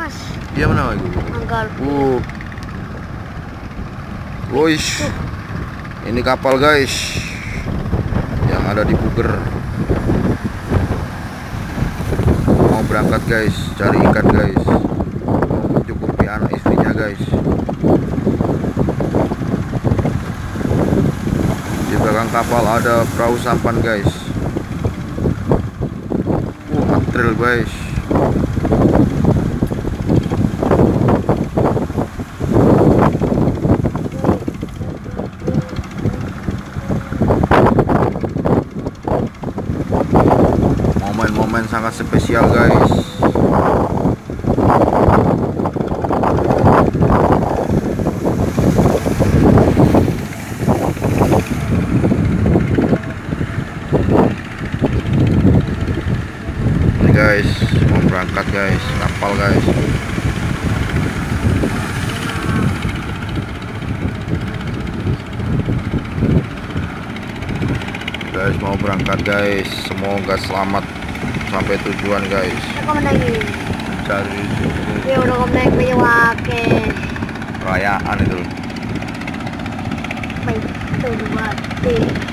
Mas. Iya mana lagi? Anggal. Wush. Ini kapal guys yang ada di Puger. Mau berangkat guys, cari ikan guys. Mau mencukupi anak istrinya guys. Di belakang kapal ada perahu sampan guys. April guys. Momen-momen sangat spesial guys. Ini guys, mau berangkat guys, kapal guys. Guys mau berangkat guys, semoga selamat sampai tujuan guys. Cari Ya udah komnek wake. perayaan itu. Baik, tuh mati.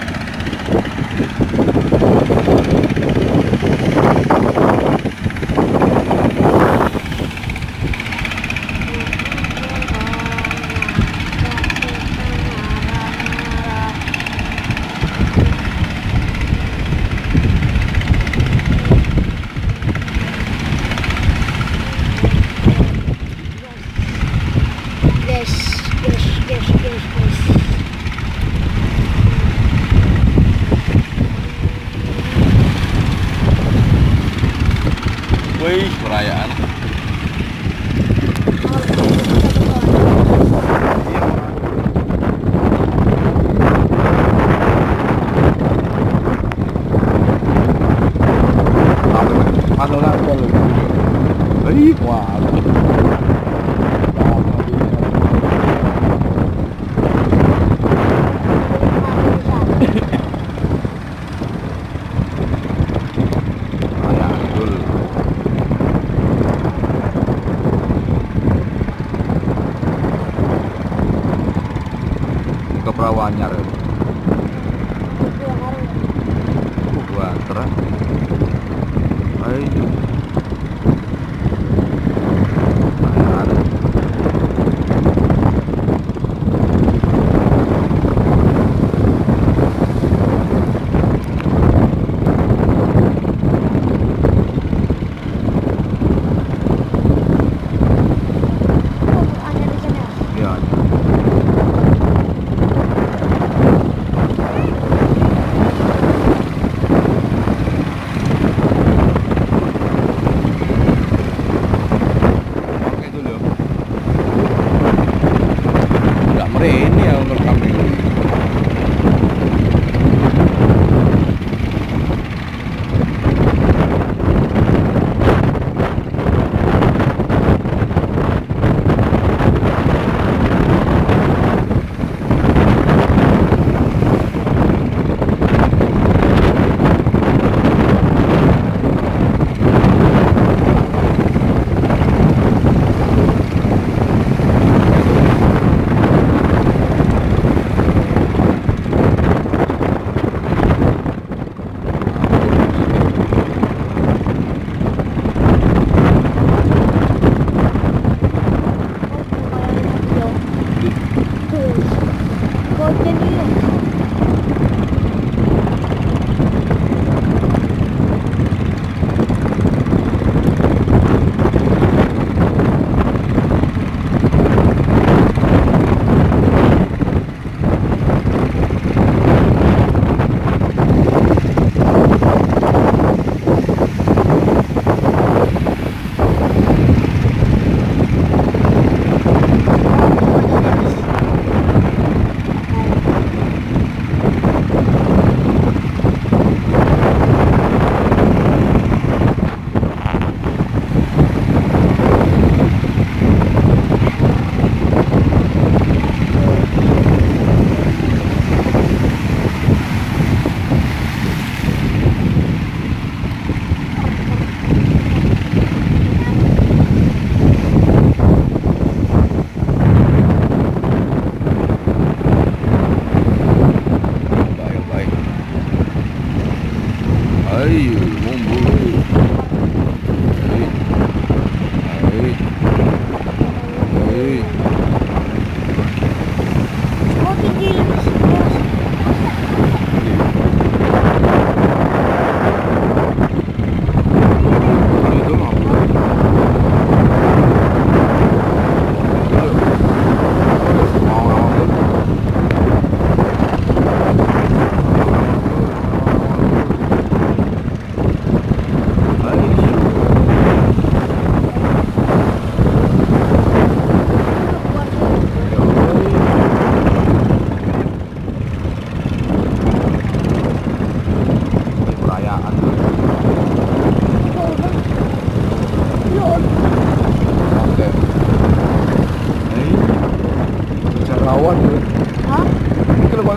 Guys. Wih, perayaan. Ke perahu anyar. Banter. Ayo.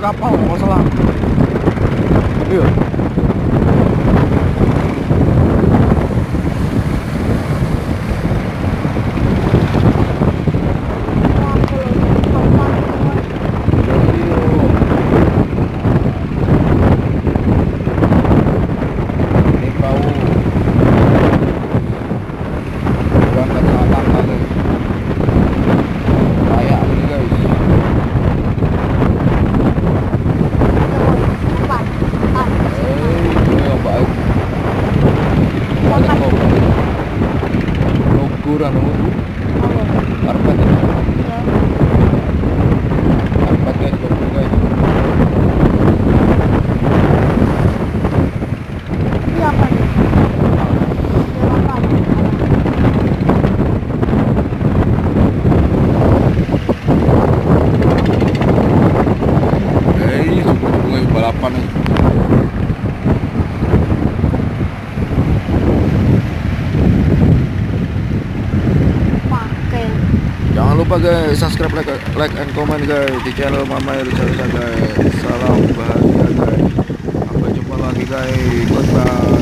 kapal masalah. Iya. Ini perahu berangkat ke Atangka guys. Kayak ini guys. Baik. Balik kok. Ukuran itu. Karpet ini. Karpet guys, bagus guys. Suku-suku guys balapan nih. Jangan lupa guys, subscribe, like and comment guys di channel Mama Irsa guys. Salam bahagia guys. Sampai jumpa lagi guys. Goodbye.